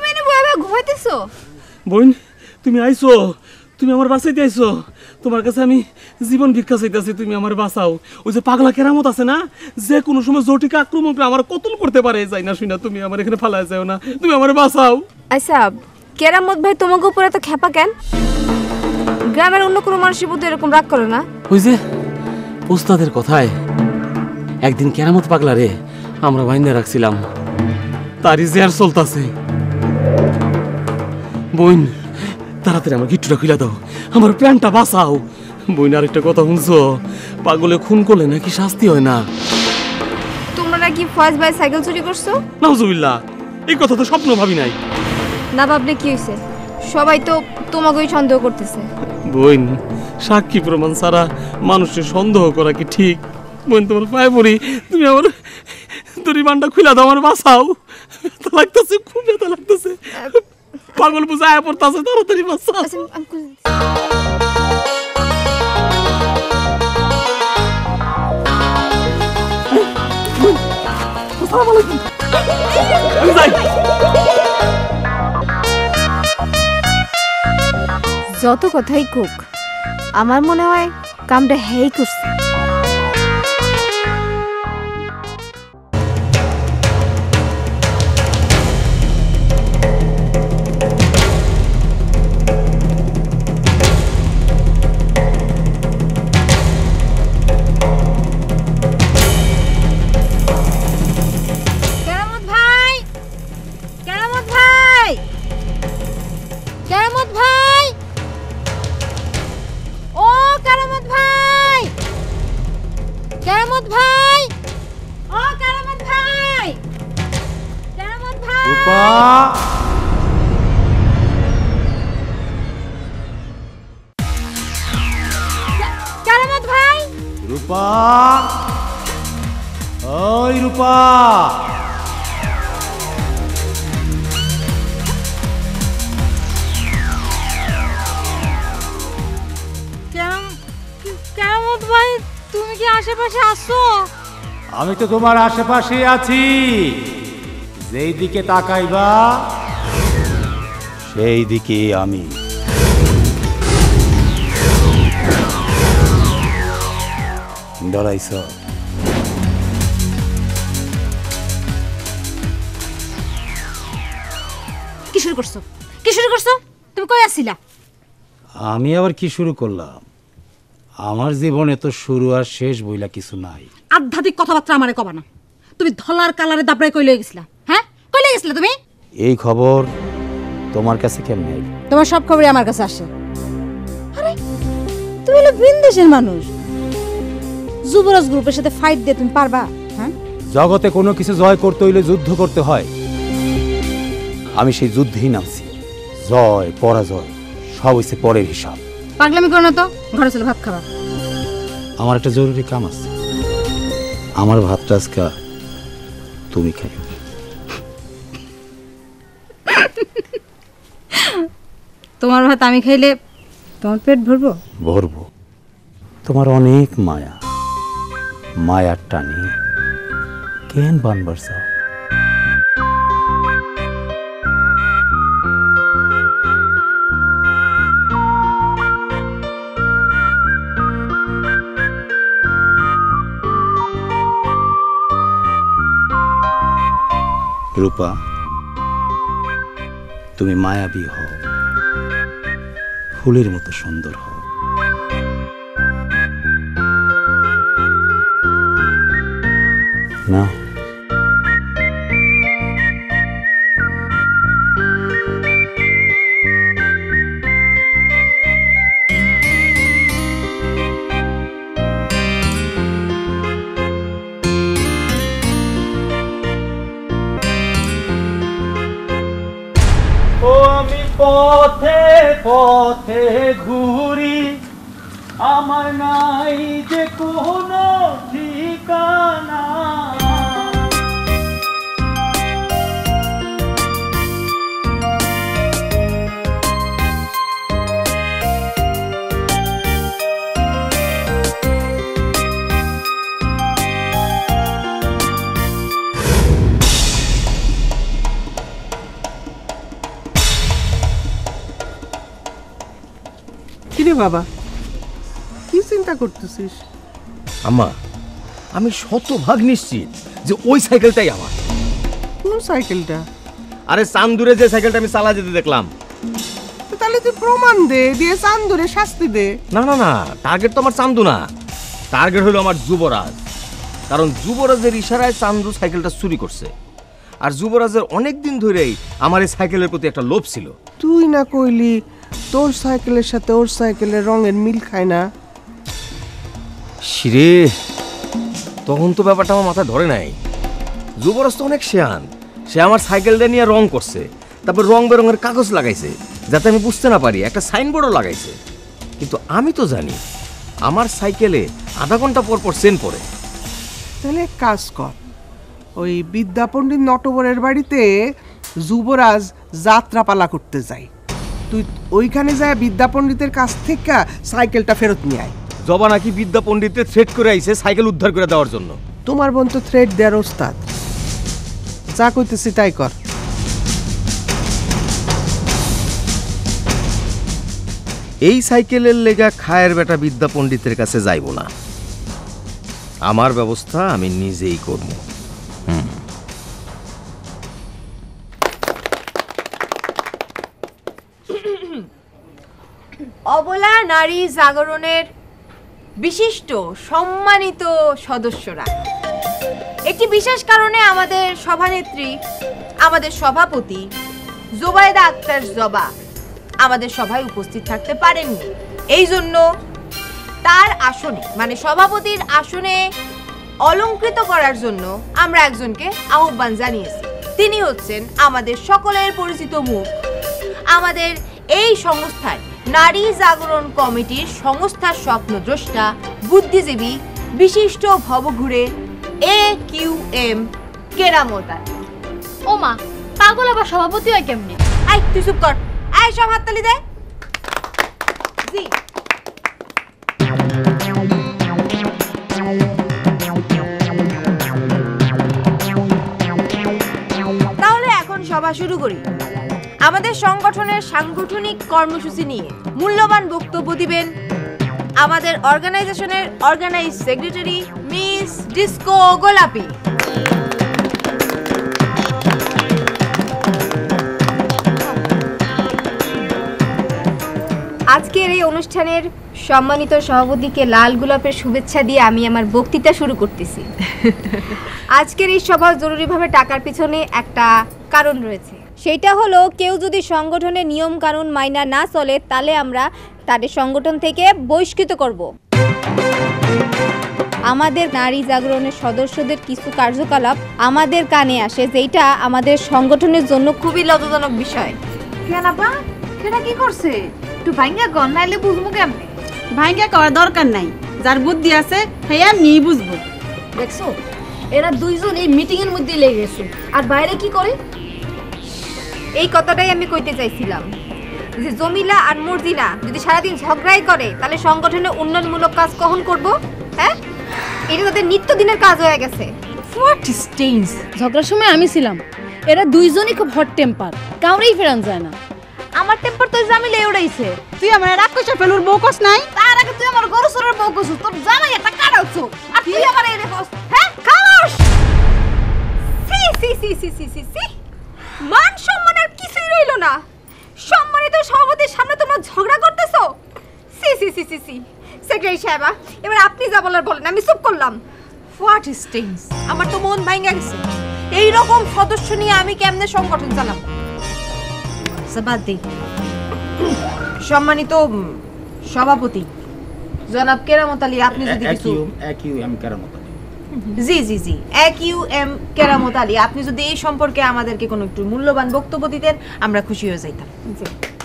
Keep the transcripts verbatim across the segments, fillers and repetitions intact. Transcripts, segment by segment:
এনে বইয়া ঘুমাইতেছো? বোন তুমি আইছো, তুমি আমার বাঁচাইতে আইছো। তোমার কাছে আমি জীবন ভিক্ষা চাইতেছি, তুমি আমার বাঁচাও। ওই যে পাগলা কেরামত আছে না, যে কোনো সময় জটিক আক্রমণ করে আমার কতল করতে পারে, যাই না শুই না, তুমি আমার এখানে ফালাই যাও না, তুমি আমার বাঁচাও। আচ্ছা কেরামত ভাই তোমাকে উপরে তো খেপা কেন? গ্রামের অন্য কোনো মানুষের প্রতি এরকম রাগ করে না? ওই যে ওস্তাদের কথায় একদিন কেরামত পাগলা রে আমরা বাইন্দা রাখছিলাম, তারই জের চলতাছে। বোন তাড়াতাড়ি আমার গিট্টুটা খুলে দাও, আমার প্যান্টটা বাঁচাও। বোন আরেকটা কথা শুনছো, পাগলে খুন করলে নাকি শাস্তি হয় না। তোমরা নাকি ফয়েজ ভাই সাইকেল চুরি করছো? নাউজুবিল্লাহ, এই কথা তো স্বপ্ন ভাবি নাই। না ভাবলে কি হয়েছে, সবাই তো তোমাকেই সন্দেহ করতেছে। বোন সাক্ষী প্রমাণ ছাড়া মানুষের সন্দেহ করা কি ঠিক? বোন তোমার পায়ে পড়ি, তুমি আমার দড়ি বানটা খুলে দাও, আমার বাঁচাও। ব্যথা লাগতেছে, খুব ব্যথা লাগতেছে, পাগল বুঝে আয়া পড়তেছে, তাড়াতাড়ি বাঁচাও। যত কথাই কুক, আমার মনে হয় কামটা হেই করছে। রূপা, ওই রূপা, কেরামত ভাই তুমি কি আশেপাশে আছো? আমি তো তোমার আশেপাশে আছি, যেই দিকে তাকাইবা সেই দিকে আমি। ডরাইছ? কি শুরু করছো? কি শুরু করছো? তুমি কই আছিলা? আমি আবার কি শুরু করলাম? আমার জীবনে তো শুরু আর শেষ বইলা কিছু নাই। আধ্যাত্মিক কথাবার্তা আমারে কবা না। তুমি ধলার কালারে দাবড়াই কই লয়ে গেছিলা? হ্যাঁ, কই লয়ে গেছিলা তুমি? এই খবর তোমার কাছে কেমনে আইলো? তোমার সব খবরই আমার কাছে আসে। আরে তুমি হলো বিন্দেশের মানুষ, যুবরাজ গ্রুপের সাথে ফাইট দিয়ে তুমি পারবা? হ্যাঁ, জগতে কোনো কিছু জয় করতে হইলে যুদ্ধ করতে হয়, আমি সেই যুদ্ধেই নামছি। জয় পরাজয় সব হইছে পরের হিসাব। পাগলামি করো না তো, ঘরে চলে ভাত খাবা। আমার একটা জরুরি কাম আছে, আমার ভাতটা আজকে তুমি খাইও। তোমার ভাত আমি খাইলে তোমার পেট ভরবো? ভরবো। তোমার অনেক মায়া, মায়ার টানে কেন বানবার চাও? রূপা, তুমি মায়াবী হও, ফুলের মতো সুন্দর হও। না পথে পথে ঘুরি, আমার নাই যে কোনো ঠিকানা। কিরে বাবা, কি চিন্তা করতেছিস? আম্মা, আমি শতভাগ নিশ্চিত যে ওই সাইকেলটাই আমার। কোন সাইকেলটা? আরে চান্দুরে যে সাইকেলটা আমি চালা যেতে দেখলাম। তাহলে তুই প্রমাণ দে, দিয়ে চান্দুরে শাস্তি দে। না না না, টার্গেট তো আমার চান্দু না, টার্গেট হলো আমার যুবরাজ। কারণ যুবরাজের ইশারায় চান্দু সাইকেলটা চুরি করছে, আর যুবরাজের অনেক দিন ধরেই আমার এই সাইকেলের প্রতি একটা লোভ ছিল। তুই না কইলি তোর সাইকেলের সাথে ওর সাইকেলের রঙের মিল খায় না? শিরে, তখন তো ব্যাপারটা আমার মাথায় ধরে নাই। যুবরাজ তো অনেক শেয়ান, সে আমার সাইকেলটা নিয়ে রং করছে, তারপর রং বেরঙের কাগজ লাগাইছে যাতে আমি বুঝতে না পারি, একটা সাইনবোর্ডও লাগাইছে। কিন্তু আমি তো জানি আমার সাইকেলে আধা ঘন্টা পর পর সেন পড়ে। তাহলে এক কাজ কর, ওই বিদ্যা পণ্ডিত নটবরের বাড়িতে যুবরাজ যাত্রাপালা করতে যায়, তুই ওইখানে যায় বিদ্যা পণ্ডিতের কাছ থেকে সাইকেলটা ফেরত নিয়ে আয়। জবা নাকি বিদ্যা পণ্ডিতের থ্রেট করে আইছে সাইকেল উদ্ধার করে দেওয়ার জন্য। তোমার বোন তো থ্রেড দেওয়ার ওস্তাদ, যা কইতেছি তাই কর। এই সাইকেলের লেগা খায়ের বেটা বিদ্যা পণ্ডিতের কাছে যাইব না, আমার ব্যবস্থা আমি নিজেই করব। অবলা নারী জাগরণের বিশিষ্ট সম্মানিত সদস্যরা, একটি বিশেষ কারণে আমাদের সভানেত্রী, আমাদের সভাপতি জোবায়েদা আক্তার জবা আমাদের সভায় উপস্থিত থাকতে পারেননি। এই জন্য তার আসনে, মানে সভাপতির আসনে অলংকৃত করার জন্য আমরা একজনকে আহ্বান জানিয়েছি। তিনি হচ্ছেন আমাদের সকলের পরিচিত মুখ, আমাদের এই সংস্থার নারী জাগরণ কমিটির সংস্থার স্বপ্নদ্রষ্টা, বুদ্ধিজীবী, বিশিষ্ট ভবঘুরে A Q M Keramat Ali. ও মা, পাগল আবার সভাপতি হয় কেমনে? আই তুই চুপ কর, আয় সব হাততালি দে। জি, তাহলে এখন সভা শুরু করি। আমাদের সংগঠনের সাংগঠনিক কর্মসূচি নিয়ে মূল্যবান বক্তব্য দিবেন আমাদের অর্গানাইজেশনের অর্গানাইজ সেক্রেটারি মিস ডিস্কো গোলাপি। আজকের এই অনুষ্ঠানের সম্মানিত সভাপতিকে লাল গোলাপের শুভেচ্ছা দিয়ে আমি আমার বক্তৃতা শুরু করতেছি। আজকের এই সভা জরুরিভাবে টাকার পিছনে একটা কারণ রয়েছে, সেটা হলো কেউ যদি সংগঠনের নিয়ম কানুন মাইনা না চলে তাহলে আমরা তাদের সংগঠন থেকে বহিষ্কৃত করব। আমাদের নারী জাগরণের সদস্যদের কিছু কার্যকলাপ আমাদের কানে আসে, যেটা আমাদের সংগঠনের জন্য খুবই লজ্জাজনক বিষয়। কেন আপা, সেটা কি করছে? একটু ভাঙ্গা কর, নাইলে বুঝবো কেমনে? ভাইঙ্গা করার দরকার নাই, যার বুদ্ধি আছে হ্যাঁ নিয়ে বুঝবো। দেখছো, এরা দুইজন এই মিটিং এর মধ্যে লেগে গেছে, আর বাইরে কি করে? এই কথাটাই আমি কইতে চাইছিলাম যে জমিলা আর মর্জিনা যদি সারাদিন ঝগড়াই করে তাহলে সংগঠনের উন্নয়নমূলক কাজ কখন করব? হ্যাঁ, এটা তাদের নিত্যদিনের কাজ হয়ে গেছে। What stains! ঝগড়ার সময় আমি ছিলাম, এরা দুইজনই খুব হট টেম্পার, কাউরেই ফেরান যায় না। আমার টেম্পার তো জামিলে উড়াইছে। তুই আমার রাক্ষসে ফেলুর বউকস নাই? তার আগে তুই আমার গরু সরের বউ কইছ, তোর জামাই একটা কাটাউছো, আর তুই আমার এই রেখস। হ্যাঁ, খামোশ! সি সি সি সি সি সি সি মান সম্মান আর কিছুই রইল না। সম্মানিত সভাপতির সামনে তোমরা ঝগড়া করতেছো? সি সি সি সি সি সেক্রেটারি সাহেবা, এবার আপনি যা বলার বলেন, আমি চুপ করলাম। What stains! আমার তো মন ভাঙা গেছে। এই রকম সদস্য নিয়ে আমি কেমনে সংগঠন চালাবো? বাদ দেই। সম্মানিত সভাপতি জনাব কেরামত আলী, আপনি যদি কিছু জি জি জি এক ইউ এম কেরামত আলী, আপনি যদি এই সম্পর্কে আমাদেরকে কোনো একটু মূল্যবান বক্তব্য দিতেন আমরা খুশি হয়ে যাইতাম। জি।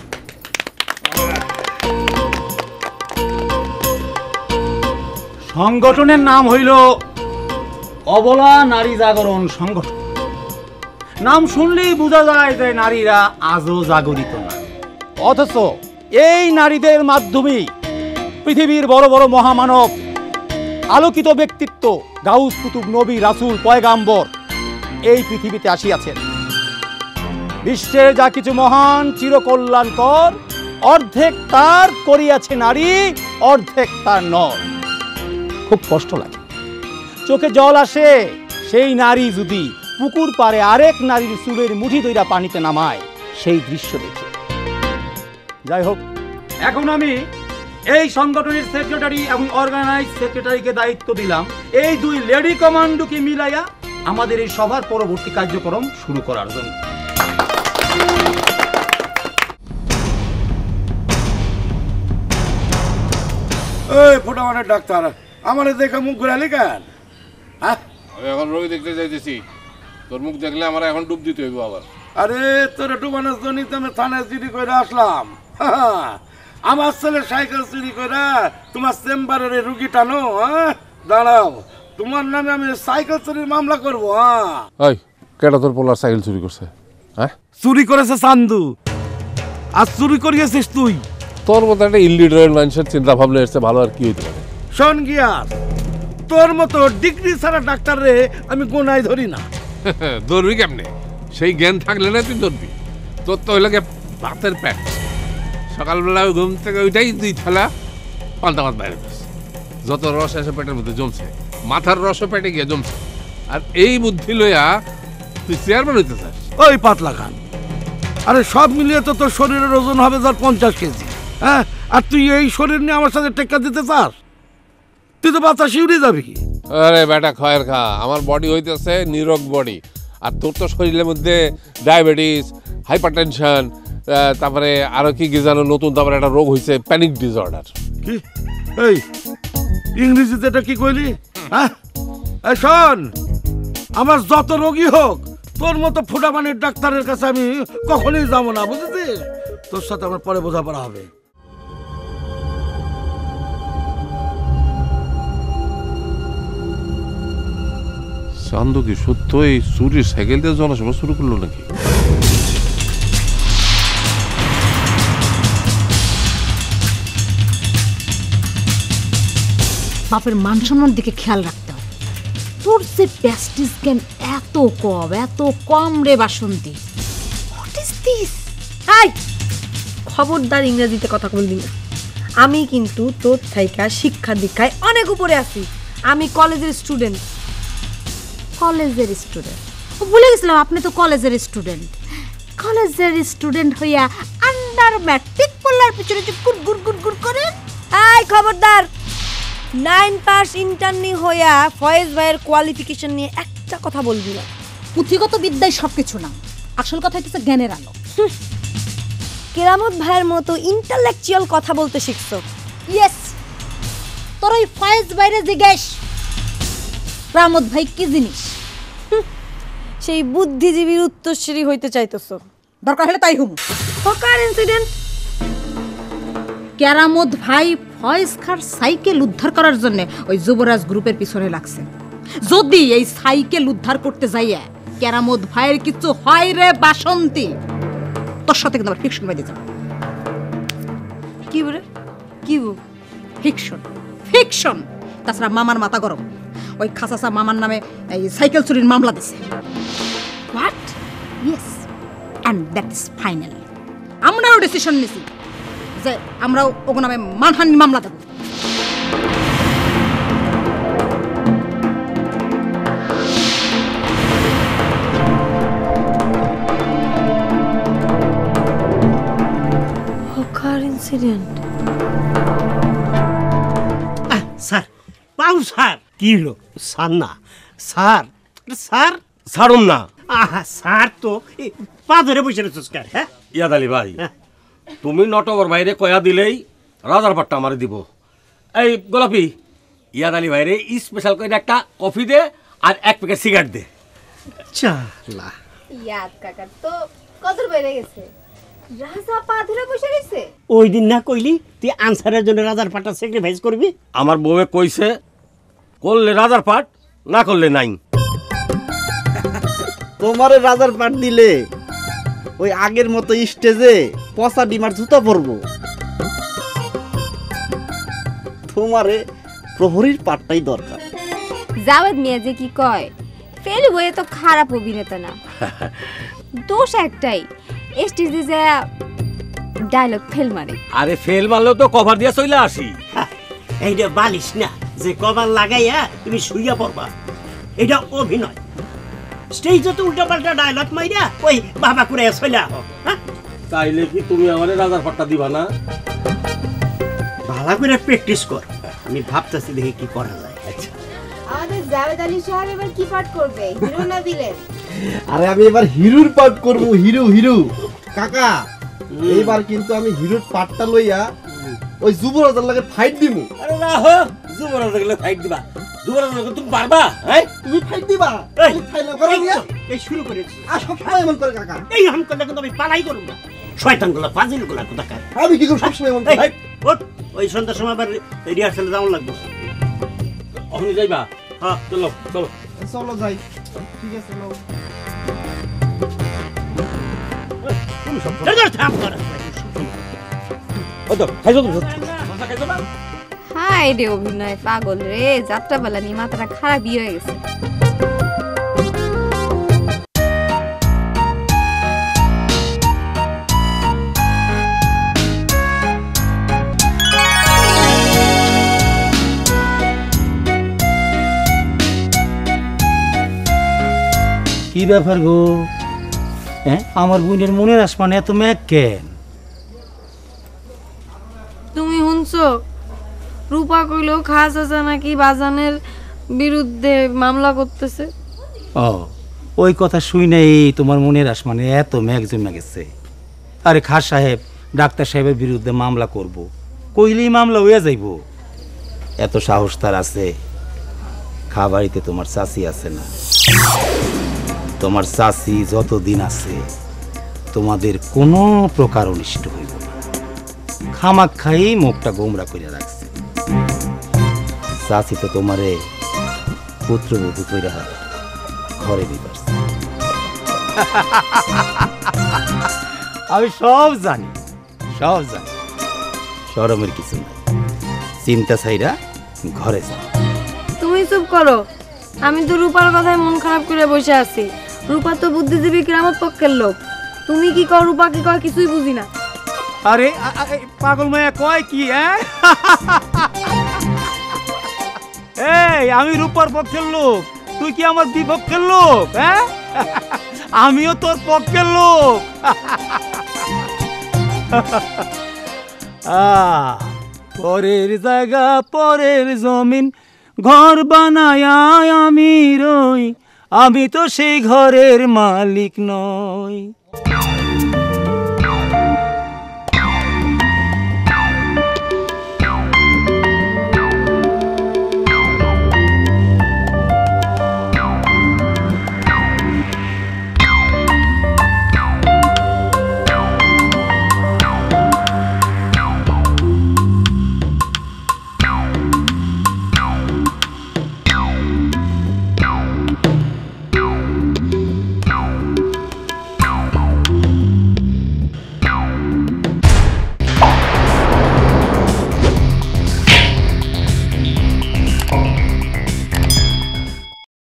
সংগঠনের নাম হইল অবলা নারী জাগরণ সংগঠন। নাম শুনলেই বোঝা যায় যে নারীরা আজও জাগরিত না, অথচ এই নারীদের মাধ্যমেই পৃথিবীর বড় বড় মহামানব, আলোকিত ব্যক্তিত্ব গাউস কুতুব, নবী, রাসূল, পয়গাম্বর এই পৃথিবীতে আসিয়াছেন। বিশ্বের যা কিছু মহান, চিরকল্যাণকর, অর্ধেক তার করিয়াছে নারী, অর্ধেক তার নর। খুব কষ্ট লাগে, চোখে জল আসে সেই নারী যদি পুকুর পাড়ে আরেক নারীর চুলের মুঠি ধইরা পানিতে নামায় সেই দৃশ্য দেখে। যাই হোক, এখন আমি এই সংগঠনের সেক্রেটারি এবং অর্গানাইজ সেক্রেটারিকে দায়িত্ব দিলাম এই দুই লেডি কমান্ডোকে মিলাইয়া আমাদের এই সভার পরবর্তী কার্যক্রম শুরু করার জন্য। এই ফোটামানের ডাক্তার, আমার দেখে মুখ ঘুরালি কেন? হ্যাঁ, আমি এখন রোগী দেখতে যাইতেছি, তোর মুখ দেখলে আমার এখন ডুব দিতে হইব আবার। আরে তোর ডুবানোর জন্য তো আমি থানায় চুরি করে আসলাম। আমার ছেলে সাইকেল চুরি করে তোমার চেম্বারের রুগী টানো। হ্যাঁ, দাঁড়াও, তোমার নামে আমি সাইকেল চুরির মামলা করবো। হ্যাঁ, ওই কেটা তোর পোলার সাইকেল চুরি করছে? হ্যাঁ, চুরি করেছে চান্দু, আর চুরি করিয়েছিস তুই। তোর মতো একটা ইলিটারেট মানুষের চিন্তা ভাবনা এসছে, ভালো আর কি হইতে পারে? শোন গিয়ার, তোর মতো ডিগ্রি ছাড়া ডাক্তার রে আমি গোনায় ধরি না। ধরবি কেমনে? সেই জ্ঞান থাকলে না তুই ধরবি। তোর তো ওইলাকে ভাতের প্যাট, সকালবেলা ঘুম থেকে ওইটাই দুই থালা পাল্টা ভাত বাইরে দিস। যত রস এসে পেটের মধ্যে জমছে, মাথার রসও পেটে গিয়ে জমছে। আর এই বুদ্ধি লইয়া তুই চেয়ারম্যান হইতে চাস? ওই পাতলা খান, আরে সব মিলিয়ে তো তোর শরীরের ওজন হবে ধর পঞ্চাশ কেজি। হ্যাঁ, আর তুই এই শরীর নিয়ে আমার সাথে টেক্কা দিতে চাস? তুই তো বাতাসে উড়ে যাবি কি? আরে বেটা খয়ের খা, আমার বডি হইতেছে নিরোগ বডি, আর তোর তো শরীরের মধ্যে ডায়াবেটিস, হাইপার টেনশন, তারপরে আরো কি কি জানো নতুন তারপরে একটা রোগ হয়েছে প্যানিক ডিসঅর্ডার। কি এই ইংরেজিতে এটা কি কইলি? হ্যাঁ, এই শোন, আমার যত রোগী হোক তোর মতো ফুটামানির ডাক্তারের কাছে আমি কখনোই যাবো না, বুঝেছিস? তোর সাথে আমার পরে বোঝাপড়া হবে। চান্দু কি সত্য এই চুরির সাইকেল দিয়ে জনসভা শুরু করলো নাকি? বাপের মান সম্মান দিকে খেয়াল রাখতে হবে। তোর যে প্যাস্টিস জ্ঞান এত কম, এত কম রে বাসন্তী। What is this? হাই, খবরদার ইংরেজিতে কথা বলবি না। আমি কিন্তু তোর থাইকা শিক্ষা দীক্ষায় অনেক উপরে আছি। আমি কলেজের স্টুডেন্ট। কলেজের স্টুডেন্ট? ভুলে গেছিলাম আপনি তো কলেজের স্টুডেন্ট। কলেজের স্টুডেন্ট হইয়া আন্ডার ম্যাট্রিক পড়ার পিছনে যে গুড় গুড় গুড় গুড় করেন। এই খবরদার, নাইন পাস ইন্টার্নি হইয়া ফয়েজ ভাইয়ের কোয়ালিফিকেশন নিয়ে একটা কথা বলবি না। পুঁথিগত বিদ্যায় সবকিছু না, আসল কথা হচ্ছে জ্ঞানের আলো। কেরামত ভাইয়ের মতো ইন্টালেকচুয়াল কথা বলতে শিখছো। ইয়েস, তোর ওই ফয়েজ বাইরে জিজ্ঞেস কেরামত ভাই কি জিনিস। সেই বুদ্ধিজীবীর উত্তরসূরি হইতে চাইতেছো? দরকার হলে তাই হুম। Hawker incident. কেরামত ভাই ফয়েজ খার সাইকেল উদ্ধার করার জন্য ওই যুবরাজ গ্রুপের পিছনে লাগছে। যদি এই সাইকেল উদ্ধার করতে যাইয়া কেরামত ভাইয়ের কিছু হয় রে বাসন্তী, তোর সাথে কিন্তু আমার ফিকশন বেঁধে যাবে। কি বলে? কি বল? Fiction, fiction. তাছাড়া মামার মাথা গরম, ওই খাসাসা মামার নামে এই সাইকেল চুরির মামলা দিছে। What? Yes, and that is final. আমরাও ডিসিশন নিছি যে আমরাও ওগো নামে মানহানি মামলা দেব। Hawker incident. স্যার পাউ স্যার। কি হলো স্যার? না স্যার, স্যার ছাড়ুন না। আহা স্যার তো পা ধরে বসে রেছিস কেন? হ্যাঁ ইয়াদ আলী ভাই, তুমি নটবর বাইরে কয়া দিলেই রাজার পাট্টা আমার দিব। এই গোলাপি, ইয়াদ আলী ভাইরে স্পেশাল করে একটা কফি দে আর এক প্যাকেট সিগারেট দে। চালা ইয়াদ কাকা তো কদর বেড়ে গেছে। রাজা পা ধরে বসে রইছে। ওই দিন না কইলি তুই আনসারের জন্য রাজার পাটটা স্যাক্রিফাইস করবি? আমার বউয়ে কইছে করলে রাজার পাট, না করলে নাই। তোমারে রাজার পাট দিলে ওই আগের মতো স্টেজে পচা ডিমার জুতা পরবো। তোমারে প্রহরীর পাটটাই দরকার। জাওয়াদ মিয়া যে কি কয়, ফেল বইয়ে তো খারাপ অভিনেতা না, দোষ একটাই স্টেজে যা ডায়লগ ফেল মারে। আরে ফেল মারলেও তো কভার দিয়ে চলে আসি। এইটা বালিশ না যে কভার লাগাইয়া তুমি শুইয়া পড়বা, এটা অভিনয়। স্টেজে তো উল্টা পাল্টা ডায়লগ মাইরা ওই বাবা করে চলে আহ। তাইলে কি তুমি আমারে রাজার পাট্টা দিবা না? ভালো করে প্র্যাকটিস কর, আমি ভাবতেছি দেখি কি করা যায়। আচ্ছা আমাদের জাভেদ আলী সাহেব এবার কি পাঠ করবে, হিরো না ভিলেন? আরে আমি এবার হিরোর পার্ট করব, হিরো হিরো। কাকা এইবার কিন্তু আমি হিরোর পার্টটা লইয়া ওই যুবরাজের লাগে ফাইট দিমু। আরে না হো, যুবরাজের লাগে ফাইট দিবা? যুবরাজের লাগে তুমি পারবা? হ্যাঁ তুমি ফাইট দিবা? এই ফাইট না করো নিয়া এই শুরু করেছি। আর সব সময় এমন করে কাকা। এই হাম করলে কিন্তু আমি পালাই করব না। শয়তানগুলো ফাজিলগুলো কোথাকার। আমি কি করব সব সময় এমন করে? এই, ওঠ, ওই সন্ধ্যার সময় আবার রিহার্সালে যাওয়া লাগবে। আপনি যাইবা? হ্যাঁ চলো চলো চলো যাই। ঠিক আছে নাও। হাই রে অভিনয় পাগল রে, যাত্রাপালা নিয়ে মাথাটা খারাপই হয়ে গেছে। কি ব্যাপার গো? হ্যাঁ, আমার বোনের মনের আসমানে এত মেঘ কেন? তুমি শুনছো রূপা কইলো খাস আছে নাকি বাজানের বিরুদ্ধে মামলা করতেছে? ও ওই কথা শুই নাই তোমার মনের আসমানে এত মেঘ জমে গেছে। আরে খাস সাহেব ডাক্তার সাহেবের বিরুদ্ধে মামলা করব, কইলেই মামলা হইয়া যাইব। এত সাহস তার আছে? খা বাড়িতে তোমার চাচি আছে না? তোমার চাচি যতদিন আছে তোমাদের কোনো প্রকার অনিষ্ট হইব না। খামাক খাই মুখটা গোমরা করে রাখছে। চাচি তো তোমারে পুত্রবধূ কইরা ঘরে দিবার। আমি সব জানি, সব জানি। শরমের কিছু নাই, চিন্তা ছাইরা ঘরে যা। তুমি চুপ করো, আমি তো রূপার কথায় মন খারাপ করে বসে আছি। রূপা তো বুদ্ধিজীবী কিরামত পক্ষের লোক, তুমি কি কর রূপা কি কয় কিছুই বুঝি না। আরে পাগল মায়া কয় কি? এই আমি রূপার পক্ষের লোক, তুই কি আমার বিপক্ষের লোক? হ্যাঁ, আমিও তোর পক্ষের লোক। পরের জায়গা পরের জমিন ঘর বানায় আমি রই, আমি তো সেই ঘরের মালিক নই।